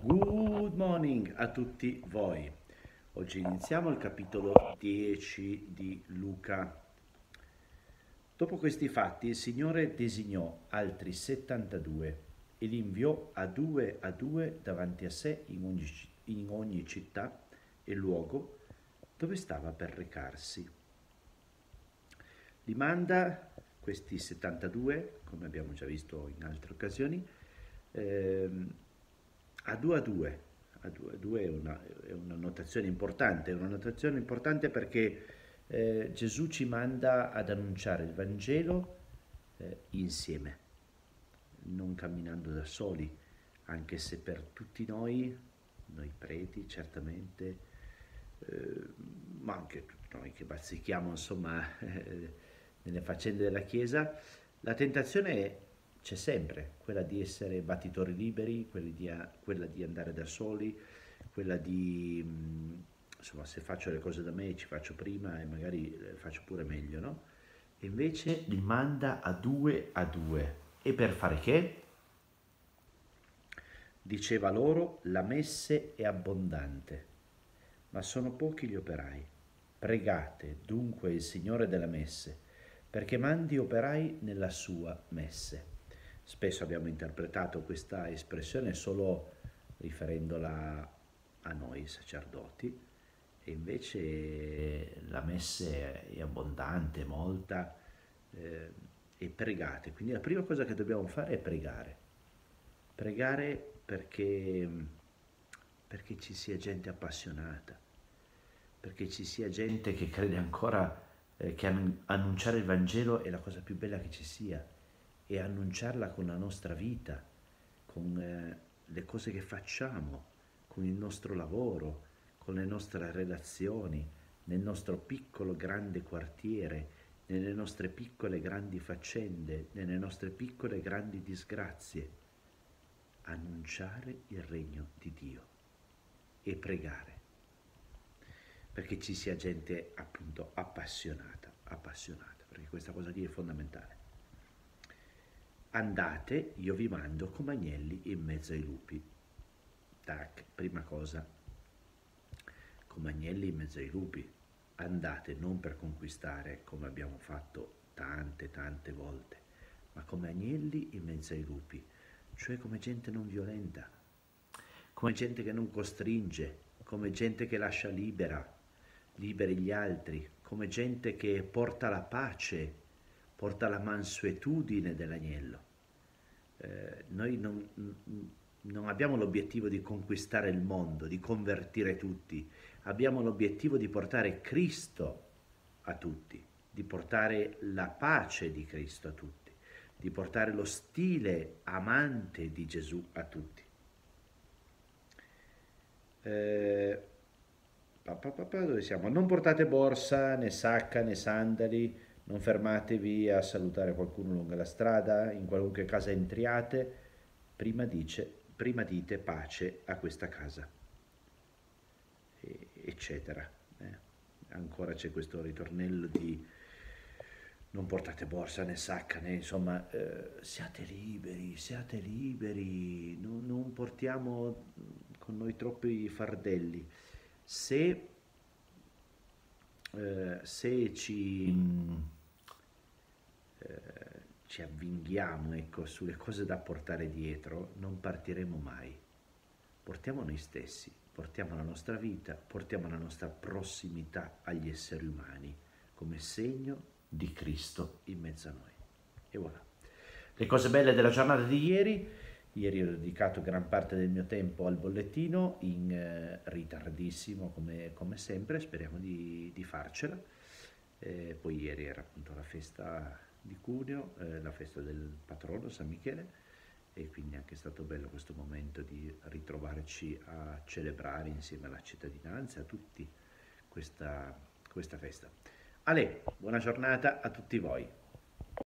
Good morning a tutti voi. Oggi iniziamo il capitolo 10 di Luca. Dopo questi fatti il Signore designò altri 72 e li inviò a due davanti a sé in ogni città e luogo dove stava per recarsi. Li manda questi 72, come abbiamo già visto in altre occasioni, ehm, a due a due. A due, a due è una notazione importante, è una notazione importante perché Gesù ci manda ad annunciare il Vangelo insieme, non camminando da soli, anche se per tutti noi preti certamente, eh, ma anche tutti noi che bazzichiamo insomma nelle faccende della Chiesa, la tentazione c'è sempre, quella di essere battitori liberi, quella di andare da soli, quella di, insomma, se faccio le cose da me ci faccio prima e magari le faccio pure meglio, no? E invece li manda a due. E per fare che? Diceva loro, la messe è abbondante, ma sono pochi gli operai. Pregate dunque il Signore della messe, perché mandi operai nella sua messe. Spesso abbiamo interpretato questa espressione solo riferendola a noi sacerdoti, e invece la messe è abbondante, molta, e pregate. Quindi la prima cosa che dobbiamo fare è pregare. Pregare perché ci sia gente appassionata, perché ci sia gente che crede ancora che annunciare il Vangelo è la cosa più bella che ci sia, e annunciarla con la nostra vita, con le cose che facciamo, con il nostro lavoro, con le nostre relazioni, nel nostro piccolo grande quartiere, nelle nostre piccole grandi faccende, nelle nostre piccole grandi disgrazie. Annunciare il regno di Dio e pregare perché ci sia gente appunto appassionata, perché questa cosa qui è fondamentale. Andate, io vi mando come agnelli in mezzo ai lupi. Tac, prima cosa, come agnelli in mezzo ai lupi. Andate non per conquistare come abbiamo fatto tante volte, ma come agnelli in mezzo ai lupi, cioè come gente non violenta, come gente che non costringe, come gente che lascia liberi gli altri, come gente che porta la pace, porta la mansuetudine dell'agnello. Noi non abbiamo l'obiettivo di conquistare il mondo, di convertire tutti, abbiamo l'obiettivo di portare Cristo a tutti, di portare la pace di Cristo a tutti, di portare lo stile amante di Gesù a tutti. Dove siamo? Non portate borsa, né sacca, né sandali, non fermatevi a salutare qualcuno lungo la strada, in qualunque casa entriate, prima dite pace a questa casa, eccetera. Ancora c'è questo ritornello di non portate borsa né sacca né insomma siate liberi, non portiamo con noi troppi fardelli. Se, se ci avvinghiamo ecco, sulle cose da portare dietro, non partiremo mai. Portiamo noi stessi, portiamo la nostra vita, portiamo la nostra prossimità agli esseri umani come segno di Cristo in mezzo a noi. E voilà. Le cose belle della giornata di ieri ho dedicato gran parte del mio tempo al bollettino, in ritardissimo come sempre, speriamo di farcela. Poi ieri era appunto la festa di Cuneo, la festa del patrono San Michele, e quindi è anche stato bello questo momento di ritrovarci a celebrare insieme alla cittadinanza, a tutti questa festa. Ale, buona giornata a tutti voi.